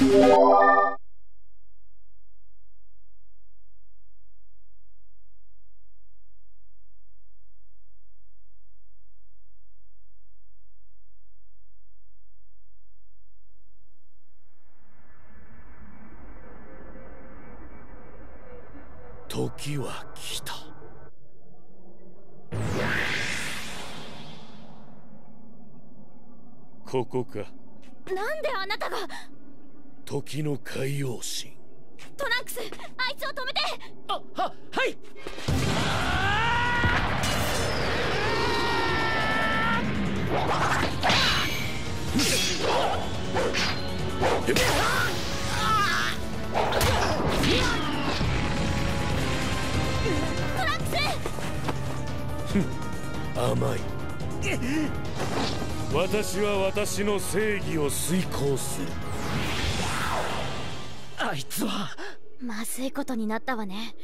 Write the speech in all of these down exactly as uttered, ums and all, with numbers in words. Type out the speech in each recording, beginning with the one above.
時は来た。ここか。 なんであなたが。 時の海洋神。 トランクス、あいつを止めて。 あ、は、はい。 トランクス。 甘い。私は私の正義を遂行する。あいつはまずいことになったわね。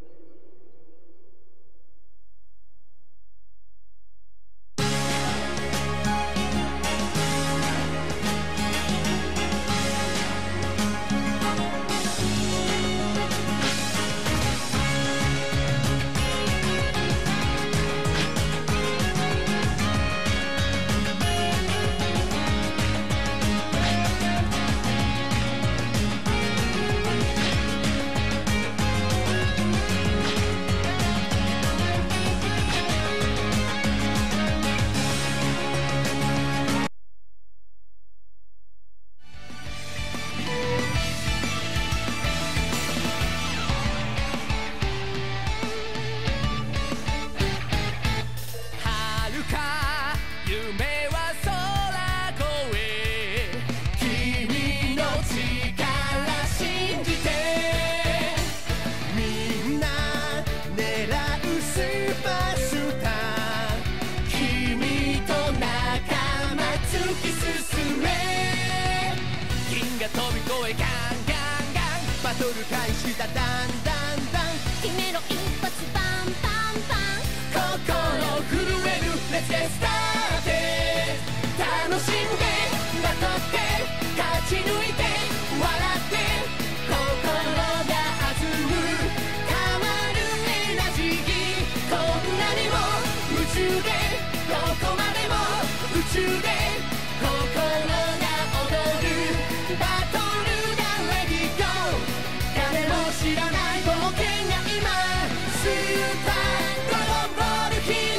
バトル開始だダンダンダン決めろ一発バンバンバン心震えるレッツゲットスターテッド楽しんでバトって勝ち抜いて笑って心が弾むたまるエナジーこんなにも夢中でどこまでも宇宙で心が踊るバトルだレディゴー誰も知らない冒険が今スーパードラゴンボールヒーロ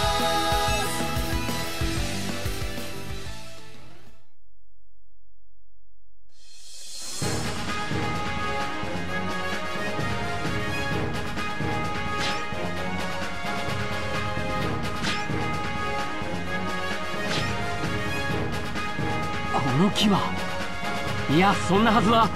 この木はいやそんなはずは。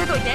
といて。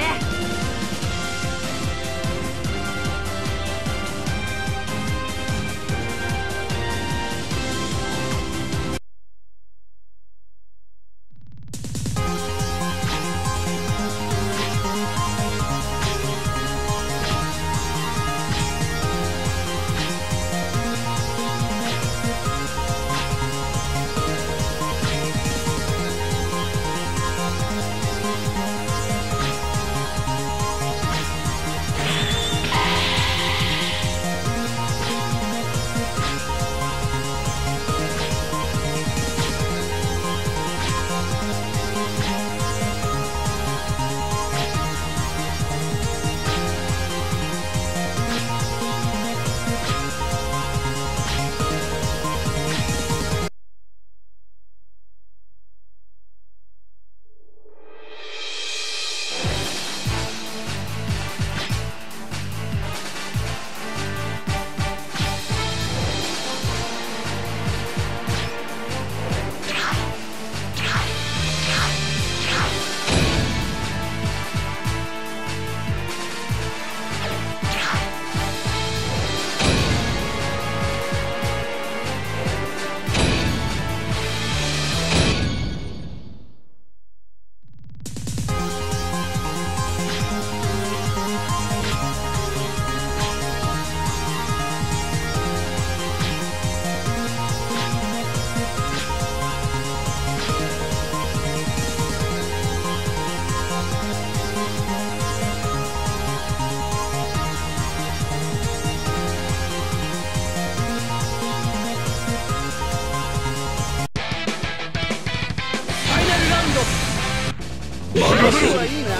はいいな。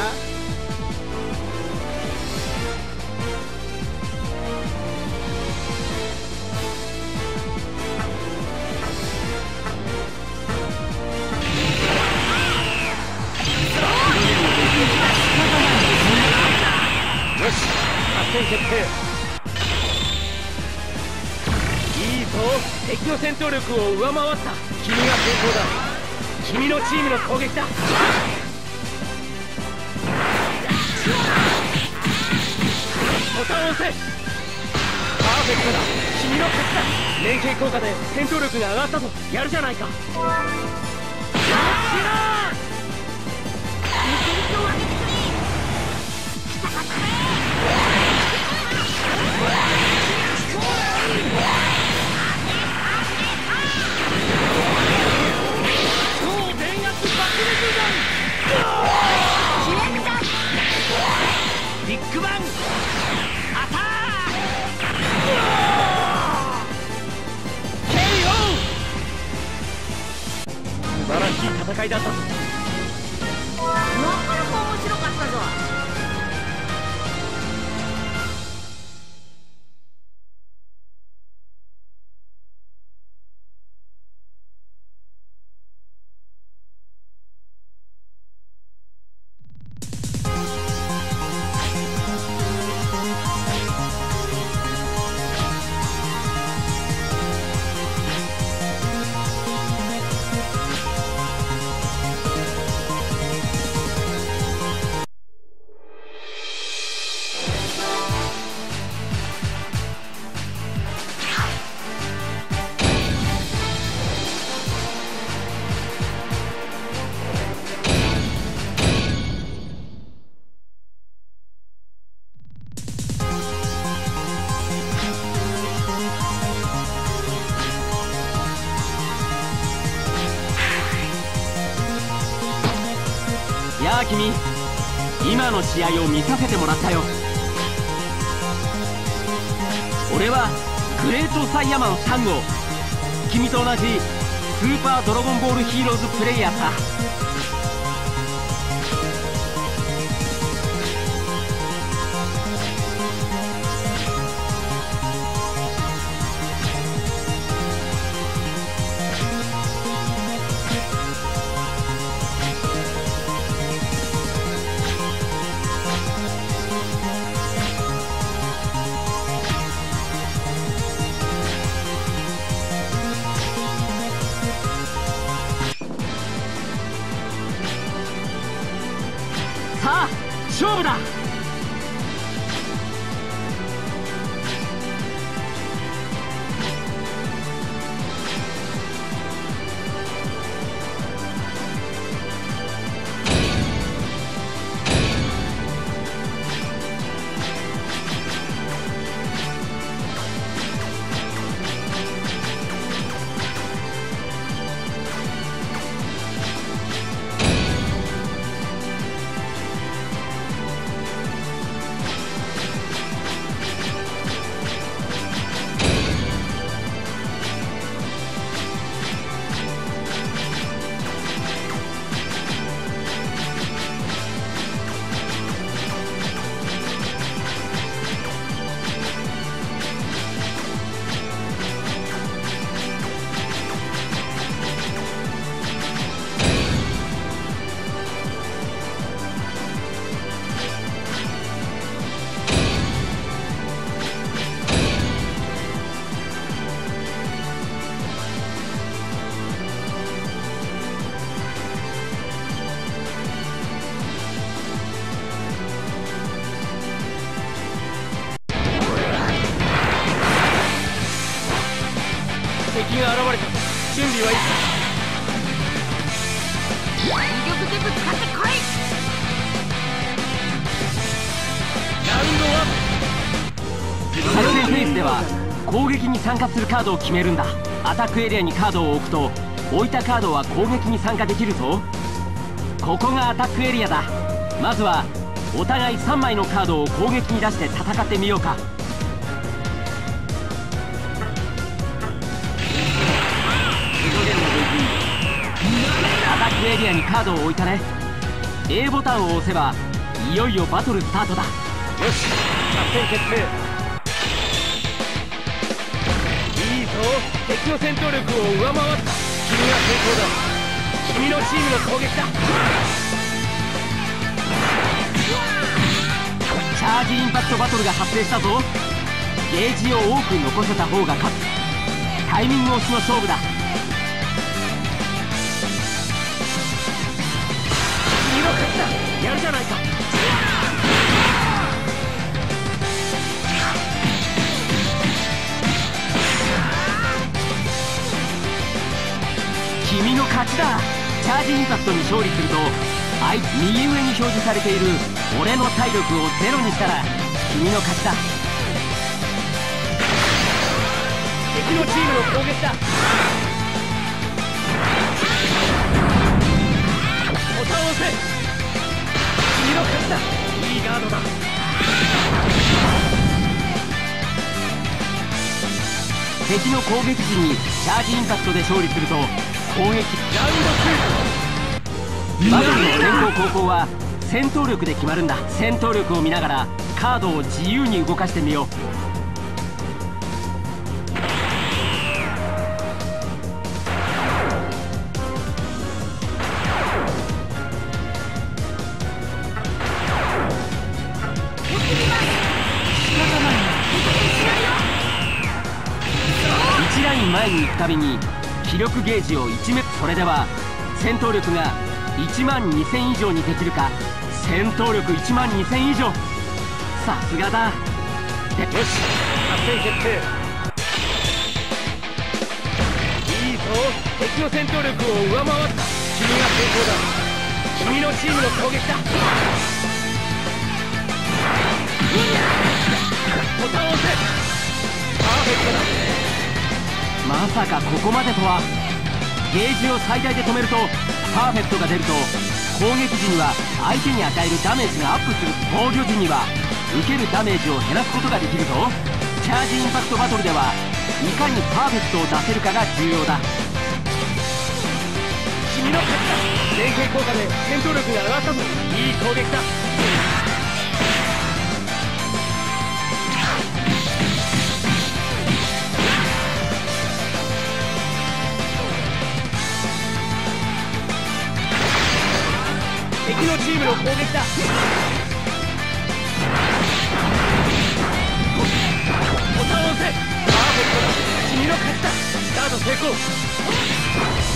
よし、作戦決定。いいぞ、敵の戦闘力を上回った。君が成功だ。君のチームの攻撃だ。ボタンを押せ。パーフェクトだ。君の勝ちだ。連携効果で戦闘力が上がったぞ。やるじゃないか。 ビッグバンアタック。ケーオー。 素晴らしい戦いだったぞ。 なかなか面白かったぞ。 やあ君、今の試合を見させてもらったよ。俺はグレートサイヤマンさん号。君と同じスーパードラゴンボールヒーローズプレイヤーさ。 勝負だ。敵が現れた。準備はいいか。 全力でぶつかってこい。 ラウンドワン。 作戦フェーズでは攻撃に参加するカードを決めるんだ。アタックエリアにカードを置くと置いたカードは攻撃に参加できるぞ。ここがアタックエリアだ。まずはお互いさんまいのカードを攻撃に出して戦ってみようか。アタックエリアにカードを置いたね。 A ボタンを押せばいよいよバトルスタートだ。 よし、作戦決定。いいぞ、敵の戦闘力を上回った。君が成功だ。君のチームの攻撃だ。 チャージインパクトバトルが発生したぞ。ゲージを多く残せた方が勝つ。タイミング押しの勝負だ。 君の勝ちだ。やるじゃないか。 君の勝ちだ。チャージインパクトに勝利すると相右上に表示されている俺の体力をゼロにしたら君の勝ちだ。 敵のチームの攻撃だ。ボタンを押せ。君の勝ちだ。いいガードだ。 敵の攻撃時にチャージインパクトで勝利すると攻撃。 ラウンドツー。 バトルの先行後攻は戦闘力で決まるんだ。戦闘力を見ながらカードを自由に動かしてみよう。いちライン前に行くたびに気力ゲージをいちメートル。それでは戦闘力がいちまんにせん以上にできるか。戦闘力いちまんにせん以上。さすがだ。 よし、作戦決定。いいぞ、敵の戦闘力を上回った。君が成功だ。君のチームの攻撃だ。ボタンを押せ。パーフェクトだ。 まさかここまでとは。ゲージを最大で止めるとパーフェクトが出ると攻撃時には相手に与えるダメージがアップする。防御時には受けるダメージを減らすことができるぞ。チャージインパクトバトルではいかにパーフェクトを出せるかが重要だ。 君の勝ちだ。連携効果で戦闘力が上がったぞ。いい攻撃だ。敵のチームの攻撃だ。ボタンを押せ。パーフェクトだ。君の勝ちだ。スタート成功。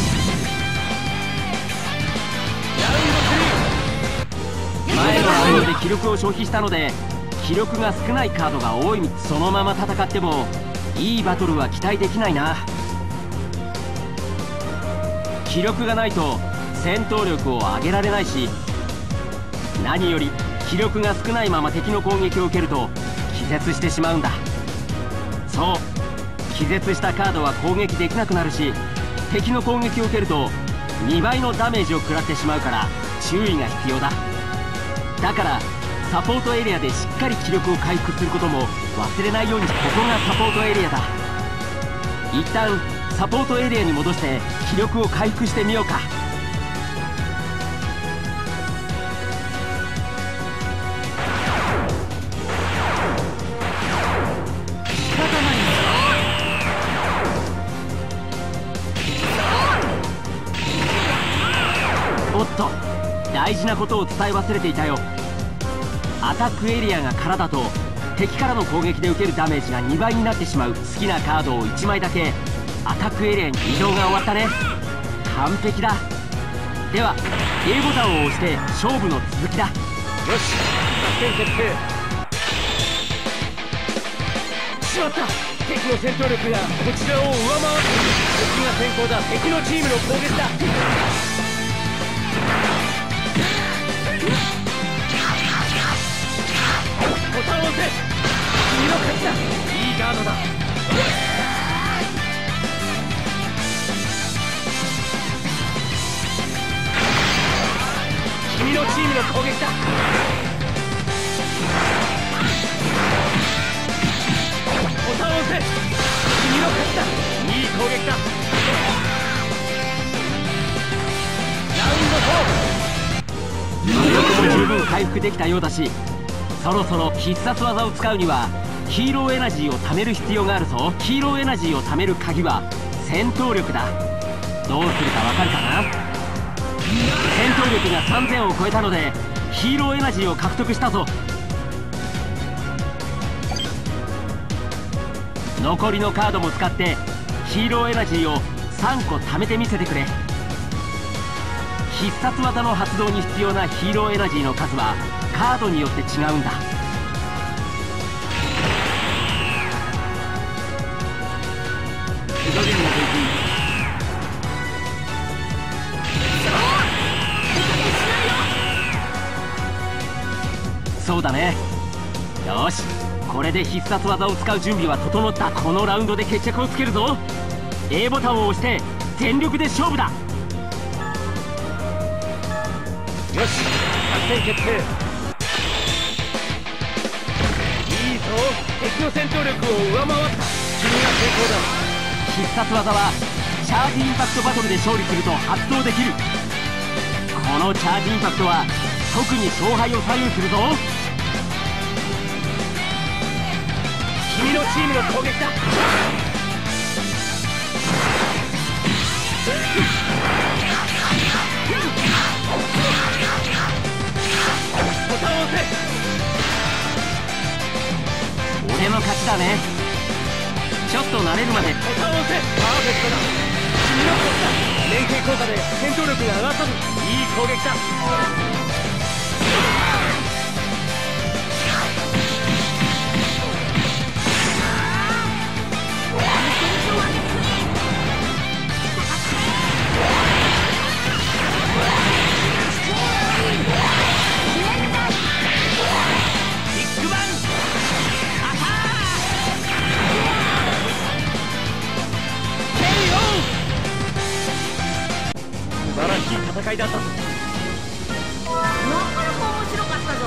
ラウンドスリー。 前のラウンドで気力を消費したので気力が少ないカードが多い。そのまま戦ってもいいバトルは期待できないな。気力がないと戦闘力を上げられないし、何より気力が少ないまま敵の攻撃を受けると気絶してしまうんだ。そう、気絶したカードは攻撃できなくなるし、敵の攻撃を受けるとにばいのダメージを食らってしまうから注意が必要だ。だからサポートエリアでしっかり気力を回復することも忘れないように。ここがサポートエリアだ。一旦サポートエリアに戻して気力を回復してみようか。おっと、大事なことを伝え忘れていたよ。アタックエリアが空だと敵からの攻撃で受けるダメージがにばいになってしまう。好きなカードをいちまいだけアタックエリアに移動が終わったね。完璧だ。では A ボタンを押して勝負の続きだ。よし、作戦決定。しまった、敵の戦闘力がこちらを上回っている。敵が先行だ。敵のチームの攻撃だ。ボタンを押せ。君の勝ちだ。いいガードだ。君のチームの攻撃だ。ボタンを押せ。君の勝ちだ。いい攻撃だ。ラウンドフォー。 気力も十分回復できたようだし、そろそろ必殺技を使うにはヒーローエナジーを貯める必要があるぞ。ヒーローエナジーを貯める鍵は戦闘力だ。どうするかわかるかな。戦闘力がさんぜんを超えたのでヒーローエナジーを獲得したぞ。残りのカードも使ってヒーローエナジーをさんこ貯めてみせてくれ。必殺技の発動に必要なヒーローエナジーの数はカードによって違うんだ。そうだね。よし、これで必殺技を使う準備は整った。このラウンドで決着をつけるぞ。 A ボタンを押して全力で勝負だ。 よし、作戦決定。いいぞ、敵の戦闘力を上回った。君が成功だ。 必殺技はチャージインパクトバトルで勝利すると発動できる。このチャージインパクトは特に勝敗を左右するぞ。 君のチームの攻撃だ。ボタンを押せ。 俺の勝ちだね。ちょっと慣れるまで。 ボタンを押せ。パーフェクトだ。君の勝ちだ。連携効果で戦闘力が上がったぞ。いい攻撃だ。素晴らしい戦いだったぞ。 なかなか面白かったぞ。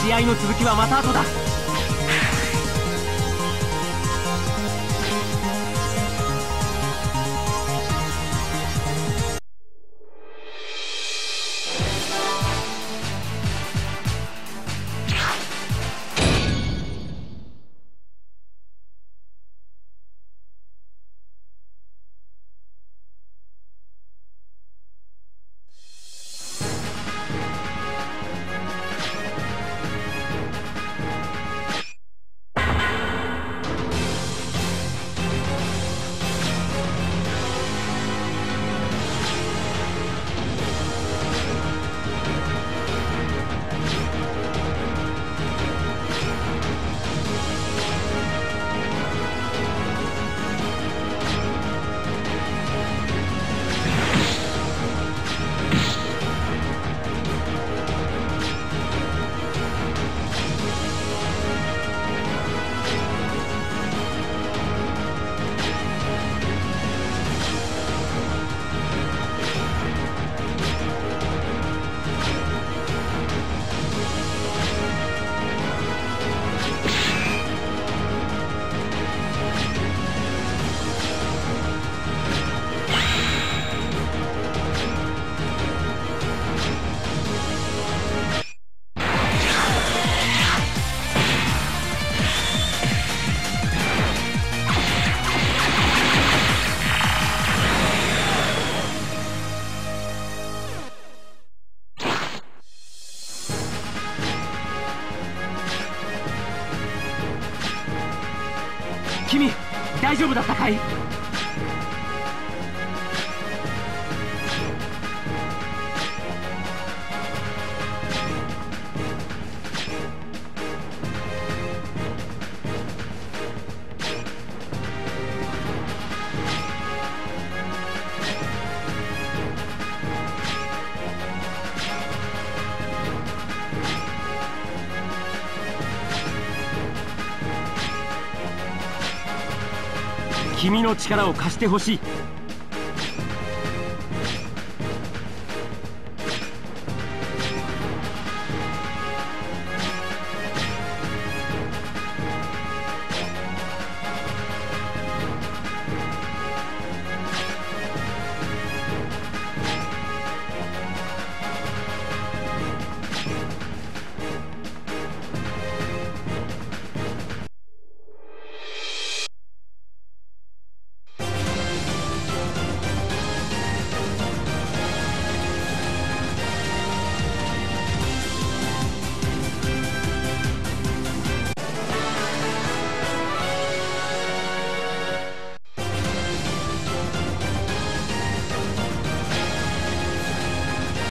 試合の続きはまた後だ。君、大丈夫だったかい？君の力を貸してほしい。